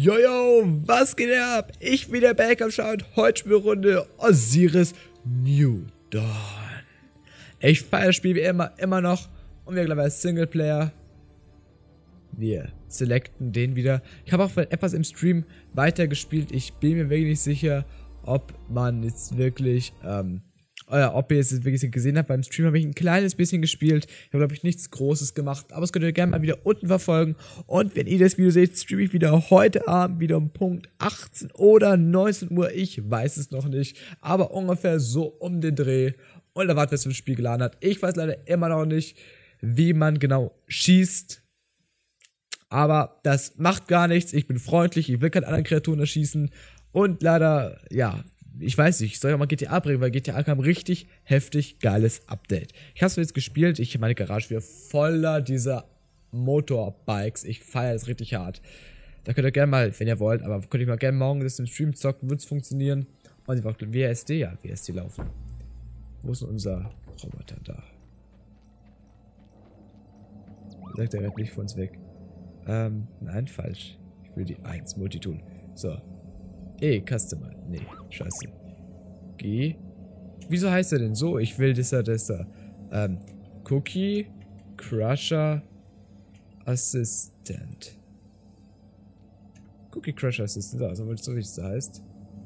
Jojo, was geht ab? Ich bin der Back am Start. Heute Spielrunde Osiris New Dawn. Ich feiere das Spiel wie immer noch. Und wir gleich als Singleplayer. Wir selecten den wieder. Ich habe auch etwas im Stream weitergespielt. Ich bin mir wirklich nicht sicher, ob man jetzt wirklich, ob ihr es jetzt wirklich gesehen habt. Beim Stream habe ich ein kleines bisschen gespielt. Ich habe, glaube ich, nichts Großes gemacht. Aber das könnt ihr gerne mal wieder unten verfolgen. Und wenn ihr das Video seht, streame ich wieder heute Abend wieder um Punkt 18 oder 19 Uhr. Ich weiß es noch nicht. Aber ungefähr so um den Dreh. Und da wartet, was das Spiel geladen hat. Ich weiß leider immer noch nicht, wie man genau schießt. Aber das macht gar nichts. Ich bin freundlich. Ich will keine anderen Kreaturen erschießen. Und leider, ja, ich weiß nicht, ich soll ja mal GTA bringen, weil GTA kam richtig heftig geiles Update. Ich habe es jetzt gespielt, ich habe meine Garage wieder voller dieser Motorbikes. Ich feiere das richtig hart. Da könnt ihr gerne mal, wenn ihr wollt, aber könnt ihr mal gerne morgen das im Stream zocken, wird es funktionieren. Und einfach WASD, ja, WASD laufen. Wo ist denn unser Roboter da? Sagt er rennt nicht von uns weg. Nein, falsch. Ich will die 1 Multitool. So. Customer. Nee, scheiße. G. Wieso heißt er denn so? Ich will das da. Cookie Crusher Assistant. Cookie Crusher Assistant. Also, so wie es da heißt.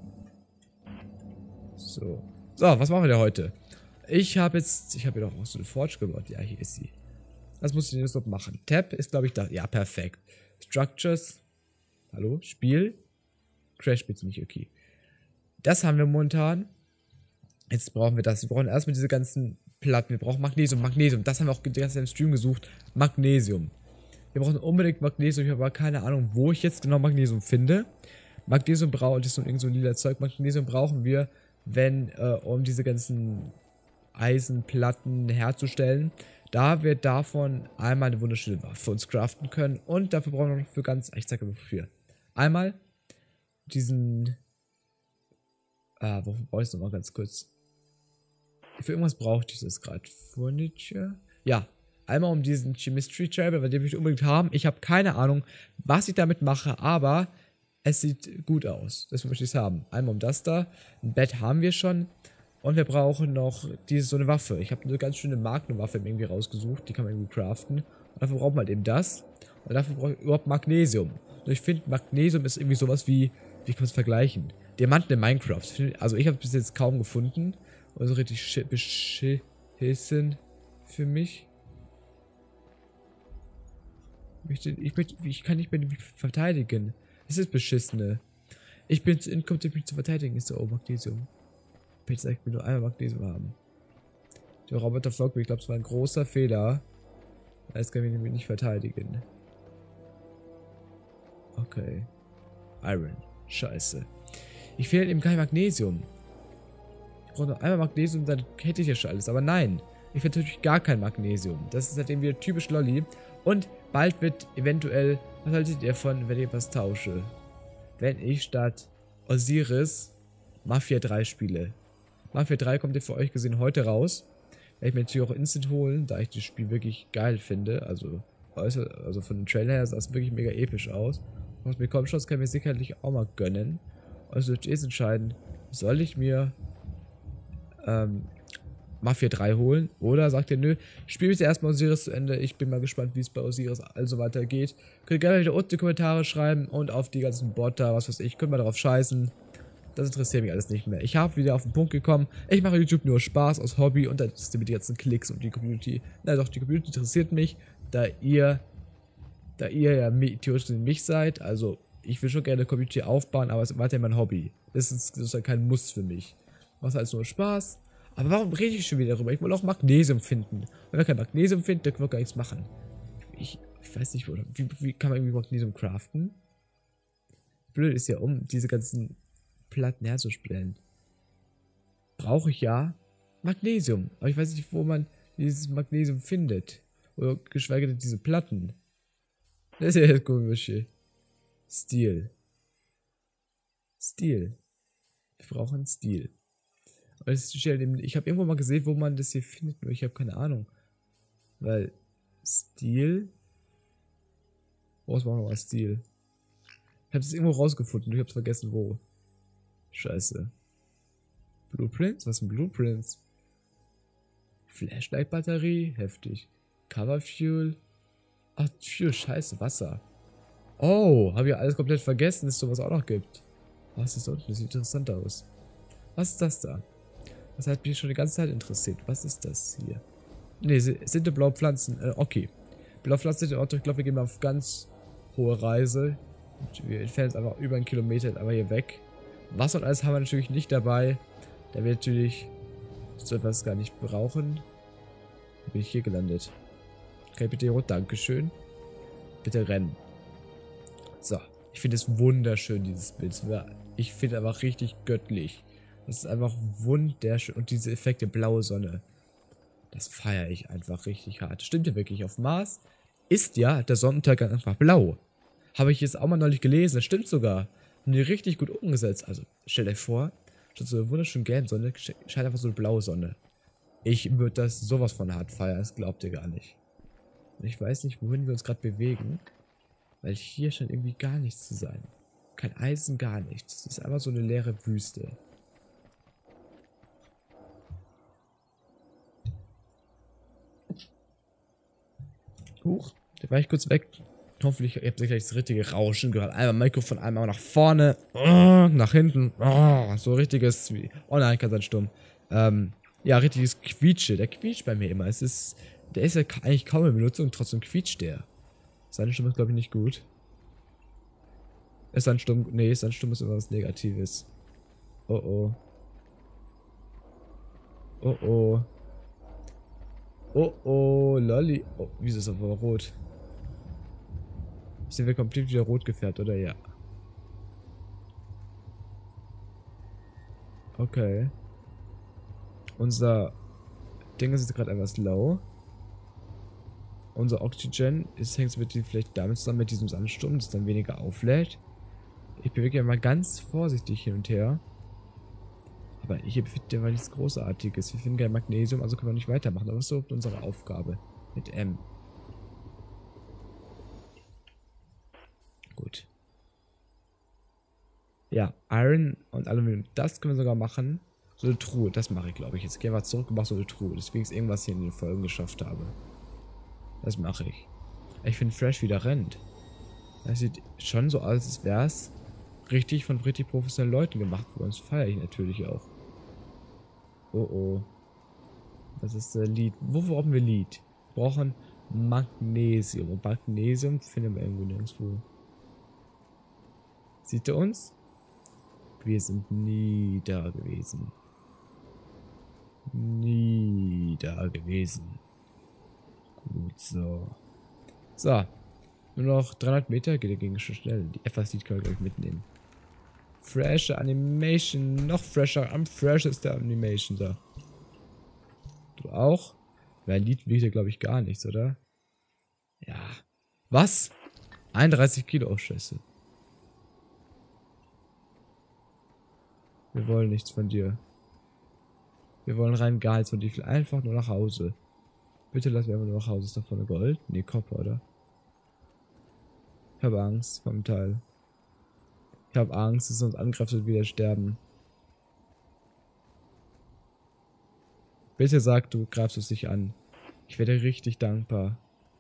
So. So, was machen wir denn heute? Ich habe hier doch auch so eine Forge gebaut. Ja, hier ist sie. Was muss ich denn jetzt noch machen? Tab ist, glaube ich, da. Ja, perfekt. Structures. Hallo? Spiel. Crash bitte nicht, okay. Das haben wir momentan. Jetzt brauchen wir das. Wir brauchen erstmal diese ganzen Platten. Wir brauchen Magnesium. Das haben wir auch die ganze Zeit im Stream gesucht. Magnesium. Wir brauchen unbedingt Magnesium. Ich habe aber keine Ahnung, wo ich jetzt genau Magnesium finde. Magnesium brauchen, das ist irgend so ein lila Zeug. Magnesium brauchen wir, um diese ganzen Eisenplatten herzustellen. Da wir davon einmal eine wunderschöne Waffe für uns craften können. Und dafür brauchen wir noch für ich zeige mal wofür. Einmal diesen. Wofür brauche ich es nochmal ganz kurz? Für irgendwas brauchte ich das gerade. Furniture? Ja, einmal um diesen Chemistry Table, weil den will ich unbedingt haben. Ich habe keine Ahnung, was ich damit mache, aber es sieht gut aus. Deswegen möchte ich es haben. Einmal um das da. Ein Bett haben wir schon. Und wir brauchen noch so eine Waffe. Ich habe eine ganz schöne Magnum-Waffe irgendwie rausgesucht. Die kann man irgendwie craften. Und dafür braucht man halt eben das. Und dafür brauche ich überhaupt Magnesium. Und ich finde, Magnesium ist irgendwie sowas wie kann man es vergleichen? Diamanten in Minecraft. Also ich habe es bis jetzt kaum gefunden. Also richtig beschissen für mich. Ich kann nicht mehr verteidigen. Es ist beschissene. Ich bin zu inkompetent, mich zu verteidigen. Ist so, Magnesium. Ich will nur einmal Magnesium haben. Der Roboter folgt mir. Ich glaube, es war ein großer Fehler. Jetzt kann ich mich nicht verteidigen. Okay. Iron. Scheiße. Ich fehle eben kein Magnesium. Ich brauche noch einmal Magnesium, dann hätte ich ja schon alles. Aber nein. Ich finde natürlich gar kein Magnesium. Das ist halt eben wieder typisch Lolli. Und bald wird eventuell, was haltet ihr davon, wenn ich was tausche? Wenn ich statt Osiris Mafia 3 spiele. Mafia 3 kommt ja für euch gesehen heute raus. Werde ich mir natürlich auch instant holen, da ich das Spiel wirklich geil finde. Also von dem Trailer her sah es wirklich mega episch aus. Was mir kommt, kann ich mir sicherlich auch mal gönnen. Also dürft ihr jetzt entscheiden, soll ich mir Mafia 3 holen? Oder sagt ihr, nö, spiel jetzt erstmal Osiris zu Ende. Ich bin mal gespannt, wie es bei Osiris also weitergeht. Könnt ihr gerne wieder unten die Kommentare schreiben und auf die ganzen Botter, was weiß ich, könnt mal darauf scheißen. Das interessiert mich alles nicht mehr. Ich habe wieder auf den Punkt gekommen. Ich mache YouTube nur Spaß, aus Hobby und dann ist mit die ganzen Klicks und die Community. Na doch, die Community interessiert mich, da ihr ja theoretisch mich seid. Also, ich will schon gerne eine Community aufbauen, aber es ist weiterhin mein Hobby. Das ist halt kein Muss für mich. Macht halt nur Spaß. Aber warum rede ich schon wieder darüber? Ich will auch Magnesium finden. Wenn wir kein Magnesium finden, dann können wir gar nichts machen. Ich weiß nicht, wie kann man irgendwie Magnesium craften? Blöd ist ja, um diese ganzen Platten herzustellen, brauche ich ja Magnesium. Aber ich weiß nicht, wo man dieses Magnesium findet. Oder geschweige denn diese Platten. Das ist ja das Komische. Steel. Wir brauchen Steel. Ich habe irgendwo mal gesehen, wo man das hier findet, nur ich habe keine Ahnung. Weil Steel. Brauchst du auch noch mal Steel. Ich habe es irgendwo rausgefunden. Ich habe vergessen, wo. Scheiße. Blueprints? Was sind Blueprints? Flashlight-Batterie? Heftig. Cover Fuel? Ach, Fuel, scheiße, Wasser. Oh, habe ich alles komplett vergessen, dass es sowas auch noch gibt. Was ist das unten? Das sieht interessant aus. Was ist das da? Das hat mich schon die ganze Zeit interessiert. Was ist das hier? Ne, sind die blaue Pflanzen. Okay. Blaue Pflanzen sind in Ordnung. Ich glaube, wir gehen mal auf ganz hohe Reise. Und wir entfernen uns einfach über einen Kilometer aber hier weg. Wasser und alles haben wir natürlich nicht dabei. Da wir natürlich so etwas gar nicht brauchen. Da bin ich hier gelandet. Okay, bitte rot, dankeschön. Bitte rennen. So, ich finde es wunderschön, dieses Bild. Ich finde einfach richtig göttlich. Das ist einfach wunderschön. Und diese Effekte, blaue Sonne. Das feiere ich einfach richtig hart. Stimmt ja wirklich. Auf Mars ist ja der Sonnenuntergang einfach blau. Habe ich jetzt auch mal neulich gelesen. Das stimmt sogar. Haben die richtig gut umgesetzt. Also, stellt euch vor, statt so eine wunderschöne gelbe Sonne, scheint einfach so eine blaue Sonne. Ich würde das sowas von hart feiern. Das glaubt ihr gar nicht. Und ich weiß nicht, wohin wir uns gerade bewegen. Weil hier scheint irgendwie gar nichts zu sein. Kein Eisen, gar nichts. Es ist einfach so eine leere Wüste. Huch, da war ich kurz weg. Hoffentlich habt ihr gleich das richtige Rauschen gehört. Einmal Mikrofon, einmal nach vorne, nach hinten. So richtiges. Oh nein, kann sein stumm. Ja, richtiges Quietsche. Der quietscht bei mir immer. Der ist ja eigentlich kaum in Benutzung, trotzdem quietscht der. Seine Stimme ist, glaube ich, nicht gut. Ist ein Stumm. Nee, sein Stumm ist immer was Negatives. Oh oh. Oh oh. Oh oh, Lolli. Oh, wieso ist das aber rot? Sind wir komplett wieder rot gefärbt, oder? Ja. Okay. Unser Ding ist gerade etwas low. Unser Oxygen hängt vielleicht damit zusammen mit diesem Sandsturm, das dann weniger auflädt. Ich bewege ja mal ganz vorsichtig hin und her. Aber hier befindet ja mal nichts Großartiges. Wir finden kein Magnesium, also können wir nicht weitermachen. Aber was ist überhaupt unsere Aufgabe? Mit M. Gut. Ja, Iron und Aluminium. Das können wir sogar machen. So eine Truhe, das mache ich, glaube ich. Jetzt gehen wir zurück und mache so eine Truhe. Deswegen ist irgendwas hier in den Folgen geschafft habe. Das mache ich. Ich finde Fresh wieder rennt. Das sieht schon so aus, als wäre es richtig von richtig professionellen Leuten gemacht worden. Das feiere ich natürlich auch. Oh oh. Das ist der Lead. Wofür brauchen wir Lead? Wir brauchen Magnesium. Und Magnesium finden wir irgendwo nirgendwo. Sieht er uns? Wir sind nie da gewesen. Nie da gewesen. Gut, so. So. Nur noch 300 Meter, geht dagegen schon schnell. Die FAS-Lead können wir, glaube ich, mitnehmen. Fresher Animation. Noch fresher. Am fresh ist der Animation da. Du auch? Weil ein Lied wiegt ja, glaube ich, gar nichts, oder? Ja. Was? 31 Kilo. Oh, scheiße. Wir wollen nichts von dir. Wir wollen rein gar nichts von dir. Ich will einfach nur nach Hause. Bitte lass mich einfach nur nach Hause. Ist da vorne Gold? Nee, Copper, oder? Ich habe Angst vom Teil. Ich habe Angst, dass es uns angreift und wieder sterben. Bitte sag, du greifst es nicht an. Ich werde richtig dankbar.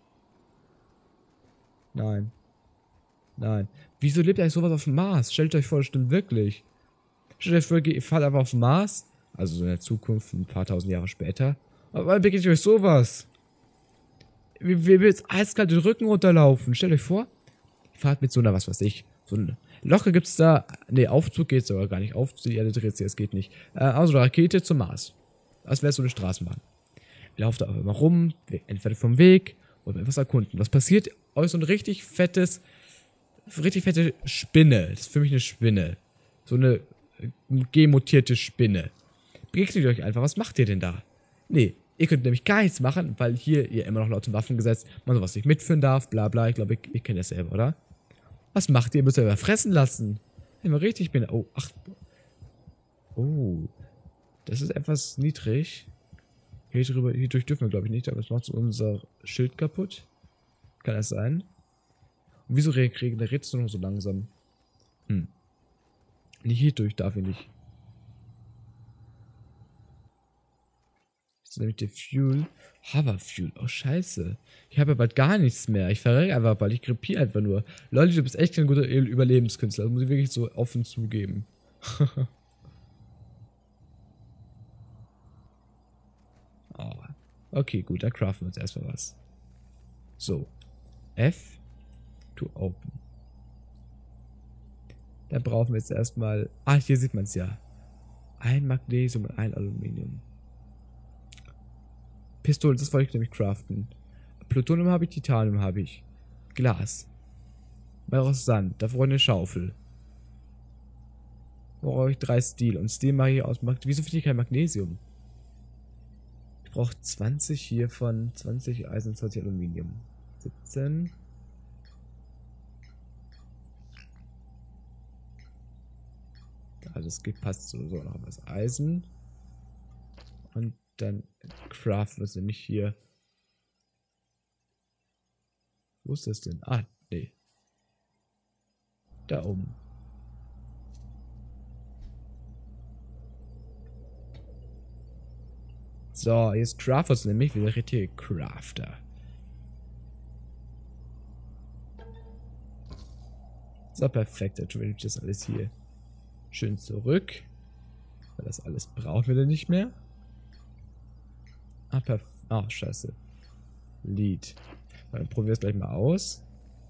Nein. Nein. Wieso lebt eigentlich sowas auf dem Mars? Stellt euch vor, das stimmt wirklich. Stellt euch vor, ihr fahrt einfach auf den Mars. Also so in der Zukunft, ein paar tausend Jahre später. Aber begegnet euch sowas. Wie will jetzt eiskalt den Rücken runterlaufen? Stellt euch vor, ihr fahrt mit so einer, was weiß ich, so eine Loche gibt's da. Ne, Aufzug geht sogar gar nicht. Aufzug, die Erde dreht sich, das geht nicht. Also eine Rakete zum Mars. Das wäre so eine Straßenbahn. Wir laufen da aber immer rum, entweder vom Weg oder etwas erkunden. Was passiert? Euch so ein richtig fette Spinne. Das ist für mich eine Spinne. So eine gemutierte Spinne. Begegnet euch einfach. Was macht ihr denn da? Nee, ihr könnt nämlich gar nichts machen, weil hier ihr immer noch laut zum Waffengesetz man sowas nicht mitführen darf, bla bla. Ich glaube, ihr kennt das selber, oder? Was macht ihr? Ihr müsst ja fressen lassen. Immer richtig bin. Oh, ach. Oh. Das ist etwas niedrig. Hier durch dürfen wir, glaube ich, nicht, aber es macht so unser Schild kaputt. Kann das sein? Und wieso regeneriert es nur noch so langsam? Nicht hier durch, darf ich nicht. Das ist nämlich der Fuel. Hoverfuel. Oh, scheiße. Ich habe ja bald gar nichts mehr. Ich verrecke einfach bald. Ich krepiere einfach nur. Leute, du bist echt kein guter Überlebenskünstler. Das muss ich wirklich so offen zugeben. Oh. Okay, gut. Dann craften wir uns erstmal was. So. F to open. Dann brauchen wir jetzt erstmal... Ah, hier sieht man es ja. Ein Magnesium und ein Aluminium. Pistole, das wollte ich nämlich craften. Plutonium habe ich, Titanium habe ich. Glas. Mehr aus Sand. Dafür eine Schaufel. Brauche ich 3 Steel. Und Steel mache ich aus... Wieso finde ich kein Magnesium? Ich brauche 20 hiervon. 20 Eisen, 20 Aluminium. 17... Also es gibt passt sowieso noch was. Eisen. Und dann craften wir es nämlich hier. Wo ist das denn? Ah, nee. Da oben. So, jetzt craften wir es nämlich wie der richtige Crafter. So, perfekt. Dann tue ich das alles hier schön zurück. Weil das alles brauchen wir dann nicht mehr. Ah, scheiße. Lead. Dann probieren wir es gleich mal aus.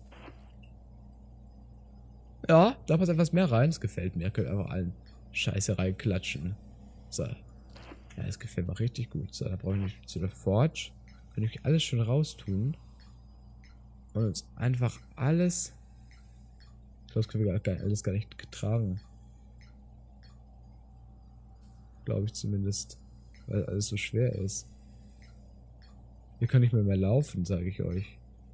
Ja, da passt etwas mehr rein. Das gefällt mir. Können wir einfach allen Scheiße reinklatschen. So. Ja, das gefällt mir richtig gut. So, da brauche ich nicht zu der Forge. Kann ich alles schon raustun. Und uns einfach alles... Ich glaube, das können wir alles gar nicht getragen. Glaube ich zumindest. Weil alles so schwer ist. Hier kann ich mehr laufen, sage ich euch.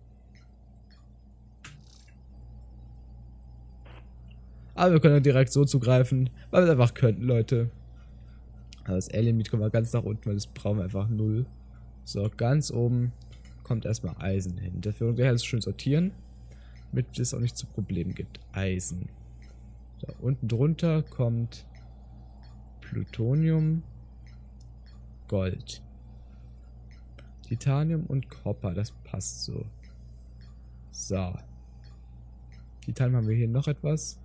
Aber wir können direkt so zugreifen, weil wir es einfach könnten, Leute. Aber das Alien Meat kommt mal ganz nach unten, weil das brauchen wir einfach 0. So, ganz oben kommt erstmal Eisen hin. Dafür gleich alles schön sortieren, damit es auch nicht zu Problemen gibt. Eisen. Da unten drunter kommt Plutonium, Gold, Titanium und Copper, das passt so. So. Titanium haben wir hier noch etwas.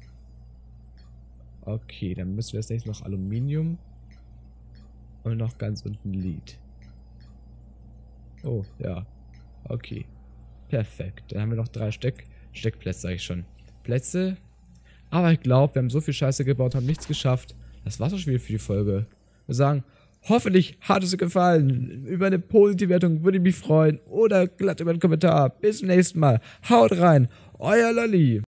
Okay, dann müssen wir jetzt nächstes noch Aluminium und noch ganz unten Lead. Oh, ja. Okay. Perfekt. Dann haben wir noch 3 Steckplätze, sage ich schon. Plätze. Aber ich glaube, wir haben so viel Scheiße gebaut, haben nichts geschafft. Das war's auch schon wieder für die Folge. Wir sagen, hoffentlich hat es euch gefallen. Über eine positive Wertung würde ich mich freuen. Oder glatt über einen Kommentar. Bis zum nächsten Mal. Haut rein. Euer Lolli.